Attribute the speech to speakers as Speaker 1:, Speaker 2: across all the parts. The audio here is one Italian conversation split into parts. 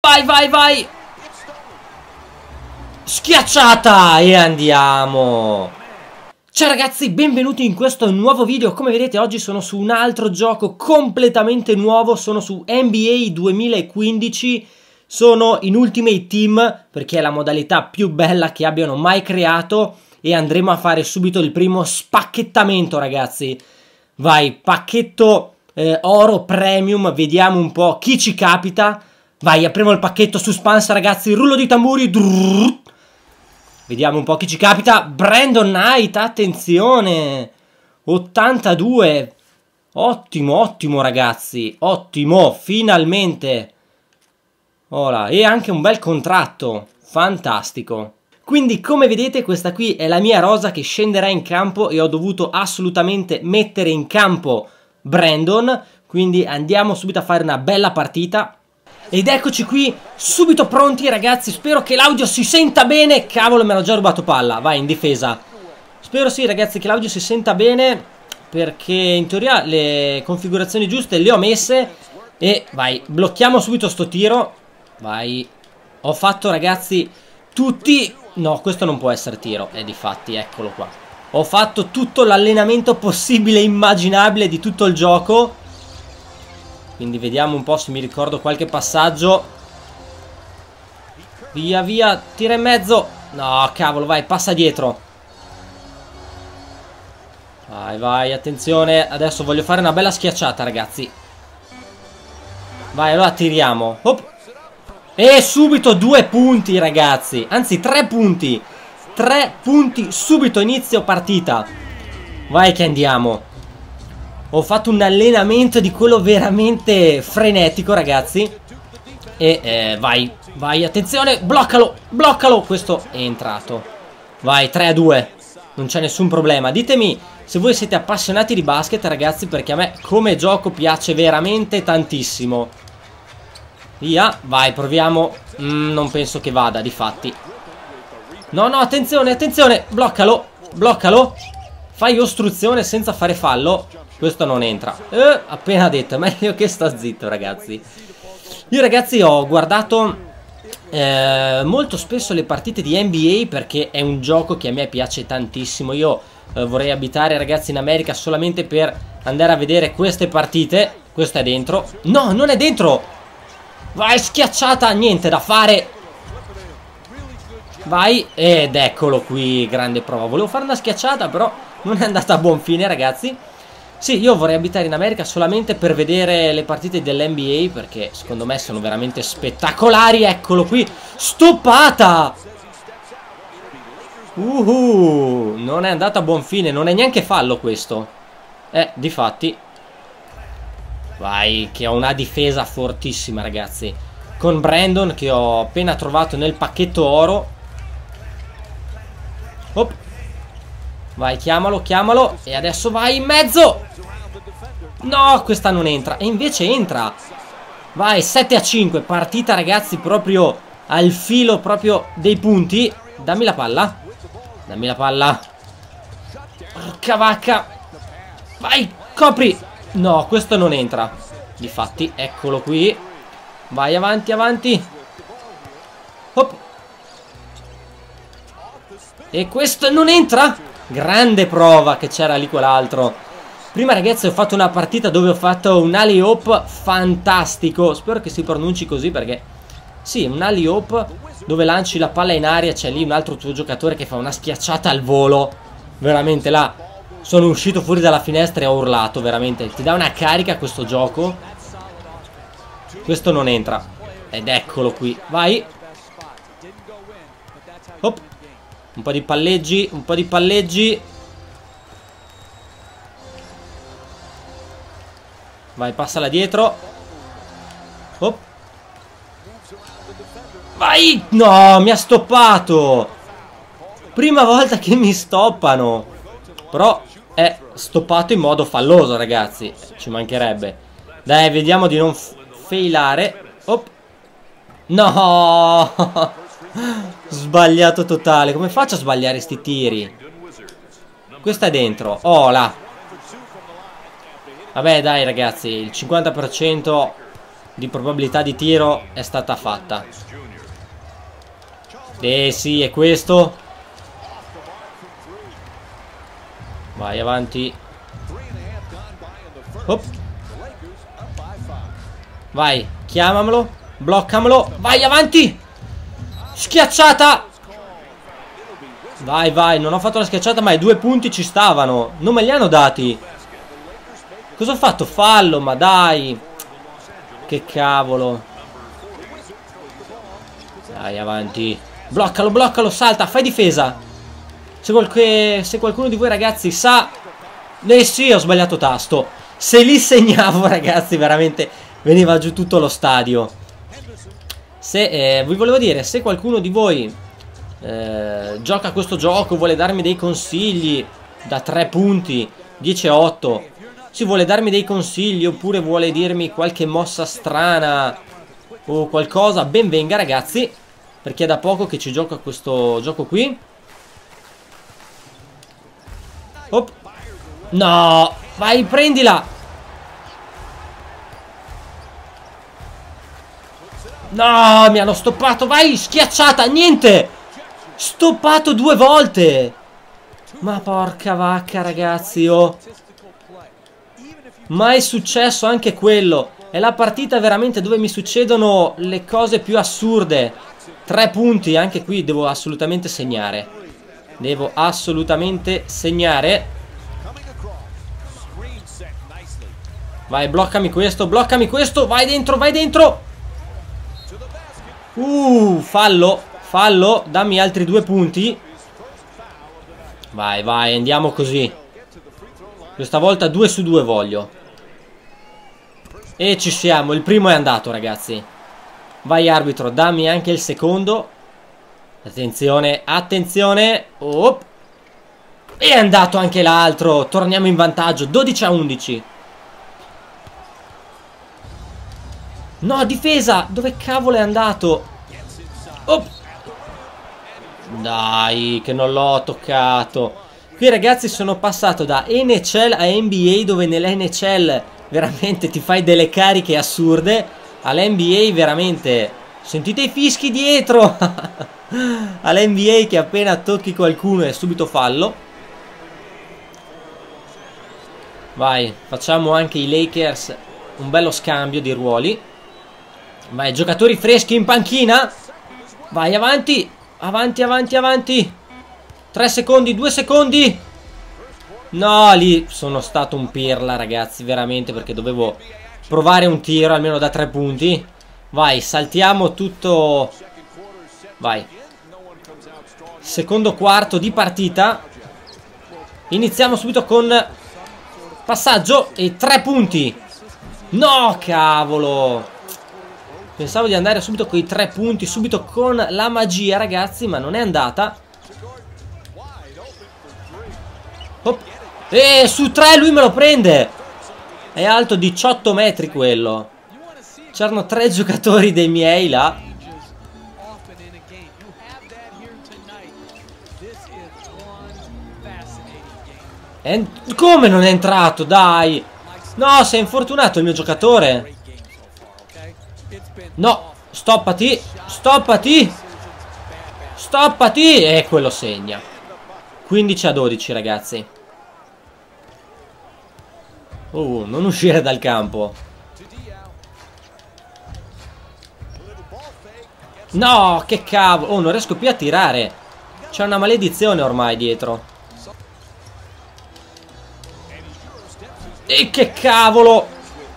Speaker 1: Vai, vai, vai. Schiacciata e andiamo. Ciao ragazzi, benvenuti in questo nuovo video. Come vedete oggi sono su un altro gioco completamente nuovo. Sono su NBA 2015. Sono in Ultimate Team perché è la modalità più bella che abbiano mai creato. E andremo a fare subito il primo spacchettamento, ragazzi. Vai, pacchetto oro premium. Vediamo un po' chi ci capita. Vai, apriamo il pacchetto suspense, ragazzi. Rullo di tamburi. Vediamo un po' chi ci capita. Brandon Knight, attenzione. 82. Ottimo, ottimo, ragazzi. Ottimo, finalmente. Ora, e anche un bel contratto. Fantastico. Quindi, come vedete, questa qui è la mia rosa che scenderà in campo e ho dovuto assolutamente mettere in campo Brandon. Quindi andiamo subito a fare una bella partita. Ed eccoci qui, subito pronti ragazzi, spero che l'audio si senta bene. Cavolo, me l'ho già rubato palla, vai in difesa. Spero sì ragazzi che l'audio si senta bene, perché in teoria le configurazioni giuste le ho messe. E vai, blocchiamo subito sto tiro. Vai, ho fatto ragazzi tutti... No, questo non può essere tiro, difatti, eccolo qua. Ho fatto tutto l'allenamento possibile e immaginabile di tutto il gioco. Quindi vediamo un po' se mi ricordo qualche passaggio. Via via, tira in mezzo. No, cavolo, vai, passa dietro. Vai, vai, attenzione. Adesso voglio fare una bella schiacciata, ragazzi. Vai, allora tiriamo. Hop. E subito 2 punti, ragazzi. Anzi, 3 punti. 3 punti, subito inizio partita. Vai che andiamo. Ho fatto un allenamento di quello veramente frenetico, ragazzi. E vai, vai, attenzione, bloccalo, bloccalo. Questo è entrato. Vai, 3-2. Non c'è nessun problema. Ditemi se voi siete appassionati di basket, ragazzi, perché a me come gioco piace veramente tantissimo. Via, vai, proviamo. Non penso che vada, difatti. No, no, attenzione, attenzione. Bloccalo, bloccalo. Fai ostruzione senza fare fallo. Questo non entra. Appena detto, è meglio che sta zitto, ragazzi. Io, ragazzi, ho guardato molto spesso le partite di NBA perché è un gioco che a me piace tantissimo. Io vorrei abitare, ragazzi, in America solamente per andare a vedere queste partite. Questo è dentro. No, non è dentro. Vai, schiacciata, niente da fare. Vai, ed eccolo qui, grande prova. Volevo fare una schiacciata, però non è andata a buon fine, ragazzi. Sì, io vorrei abitare in America solamente per vedere le partite dell'NBA, perché secondo me sono veramente spettacolari. Eccolo qui, stoppata. Non è andata a buon fine, non è neanche fallo questo. Difatti. Vai, che ho una difesa fortissima, ragazzi. Con Brandon, che ho appena trovato nel pacchetto oro. Hop. Vai, chiamalo, chiamalo. E adesso vai in mezzo. No, questa non entra. E invece entra. Vai, 7-5. Partita, ragazzi, proprio al filo proprio dei punti. Dammi la palla. Dammi la palla. Porca vacca. Vai, copri. No, questo non entra. Difatti, eccolo qui. Vai, avanti, avanti. Hop. E questo non entra. Grande prova che c'era lì quell'altro. Prima, ragazzi, ho fatto una partita dove ho fatto un alley-oop fantastico. Spero che si pronunci così, perché sì, un alley-oop dove lanci la palla in aria. C'è lì un altro tuo giocatore che fa una schiacciata al volo. Veramente là sono uscito fuori dalla finestra e ho urlato. Veramente, ti dà una carica questo gioco. Questo non entra. Ed eccolo qui. Vai. Hop. Un po' di palleggi, un po' di palleggi. Vai, passala dietro. Hop. Vai! No, mi ha stoppato. Prima volta che mi stoppano. Però è stoppato in modo falloso, ragazzi. Ci mancherebbe. Dai, vediamo di non failare. Hop. No. Sbagliato totale. Come faccio a sbagliare sti tiri? Questa è dentro. Oh là. Vabbè dai ragazzi, il 50% di probabilità di tiro è stata fatta. Sì, è questo. Vai avanti. Hop. Vai, chiamamelo, bloccamelo. Vai avanti. Schiacciata. Vai, vai, non ho fatto la schiacciata, ma i 2 punti ci stavano. Non me li hanno dati. Cosa ho fatto? Fallo, ma dai. Che cavolo. Dai, avanti. Bloccalo, bloccalo, salta, fai difesa. Se qualcuno di voi ragazzi sa... sì, ho sbagliato tasto. Se li segnavo ragazzi, veramente veniva giù tutto lo stadio. Se vi volevo dire, se qualcuno di voi gioca a questo gioco, vuole darmi dei consigli da 3 punti, 10-8, si vuole darmi dei consigli oppure vuole dirmi qualche mossa strana o qualcosa, ben venga ragazzi, perché è da poco che ci gioco a questo gioco qui. Op. No, vai, prendila. No, mi hanno stoppato. Vai, schiacciata, niente. Stoppato 2 volte. Ma porca vacca ragazzi, oh. Mai successo anche quello. È la partita veramente dove mi succedono le cose più assurde. 3 punti, anche qui devo assolutamente segnare. Devo assolutamente segnare. Vai, bloccami questo, vai dentro, vai dentro. Fallo, fallo, dammi altri 2 punti. Vai, vai, andiamo così. Questa volta 2 su 2 voglio. E ci siamo, il primo è andato ragazzi. Vai arbitro, dammi anche il secondo. Attenzione, attenzione. Oh. È andato anche l'altro. Torniamo in vantaggio, 12-11. No, difesa! Dove cavolo è andato? Oh. Dai, che non l'ho toccato. Qui ragazzi sono passato da NHL a NBA, dove nell'NHL veramente ti fai delle cariche assurde. All'NBA veramente... Sentite i fischi dietro! All'NBA che appena tocchi qualcuno è subito fallo. Vai, facciamo anche i Lakers un bello scambio di ruoli. Vai, giocatori freschi in panchina. Vai, avanti. Avanti, avanti, avanti. 3 secondi, 2 secondi. No, lì sono stato un pirla ragazzi, veramente, perché dovevo provare un tiro almeno da 3 punti. Vai, saltiamo tutto. Vai. Secondo quarto di partita. Iniziamo subito con passaggio e 3 punti. No, cavolo. Pensavo di andare subito con i 3 punti, subito con la magia ragazzi, ma non è andata. Oh. E su 3 lui me lo prende. È alto 18 metri quello. C'erano 3 giocatori dei miei là. Come non è entrato? Dai. No, si è infortunato il mio giocatore. No, stoppati. Stoppati. Stoppati. E quello segna. 15-12 ragazzi. Non uscire dal campo. No, che cavolo. Non riesco più a tirare. C'è una maledizione ormai dietro. E che cavolo.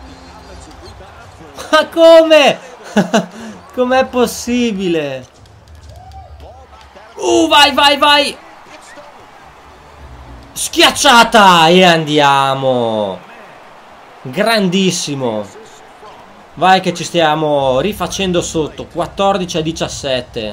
Speaker 1: Ma come? Com'è possibile? Vai, vai, vai. Schiacciata. E andiamo. Grandissimo. Vai che ci stiamo rifacendo sotto. 14-17.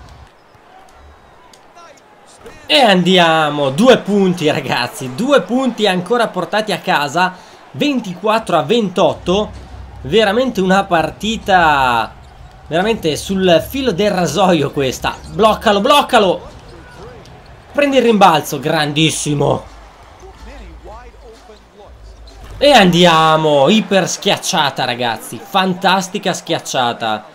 Speaker 1: E andiamo. 2 punti ragazzi. 2 punti ancora portati a casa. 24-28. Veramente una partita veramente sul filo del rasoio questa. Bloccalo, bloccalo. Prendi il rimbalzo. Grandissimo. E andiamo, iper schiacciata ragazzi, fantastica schiacciata.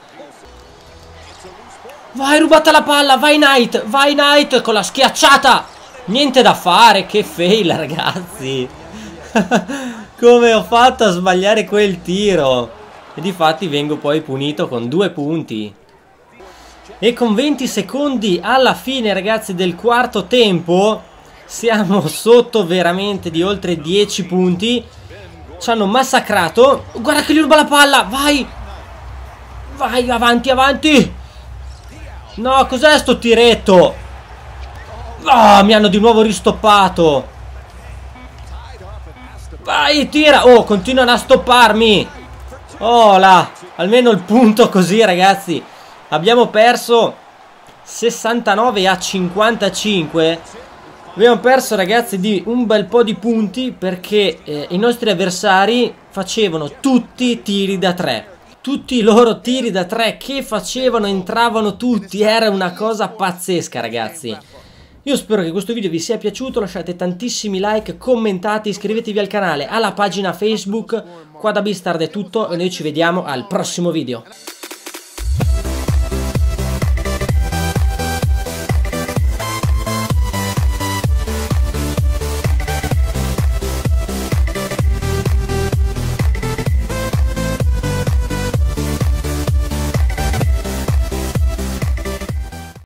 Speaker 1: Vai, rubata la palla, vai Knight con la schiacciata. Niente da fare, che fail ragazzi. Come ho fatto a sbagliare quel tiro. E difatti vengo poi punito con 2 punti. E con 20 secondi alla fine ragazzi del quarto tempo siamo sotto veramente di oltre 10 punti. Ci hanno massacrato. Guarda che gli ruba la palla. Vai. Vai avanti avanti. No, cos'è sto tiretto? Oh, mi hanno di nuovo ristoppato. Vai, tira. Oh, continuano a stopparmi. Oh là, almeno il punto così ragazzi. Abbiamo perso 69 a 55. Abbiamo perso ragazzi di un bel po' di punti perché i nostri avversari facevano tutti tiri da 3. Tutti i loro tiri da 3 che facevano entravano tutti. Era una cosa pazzesca ragazzi. Io spero che questo video vi sia piaciuto, lasciate tantissimi like, commentate, iscrivetevi al canale, alla pagina Facebook. Qua da Beastard è tutto e noi ci vediamo al prossimo video.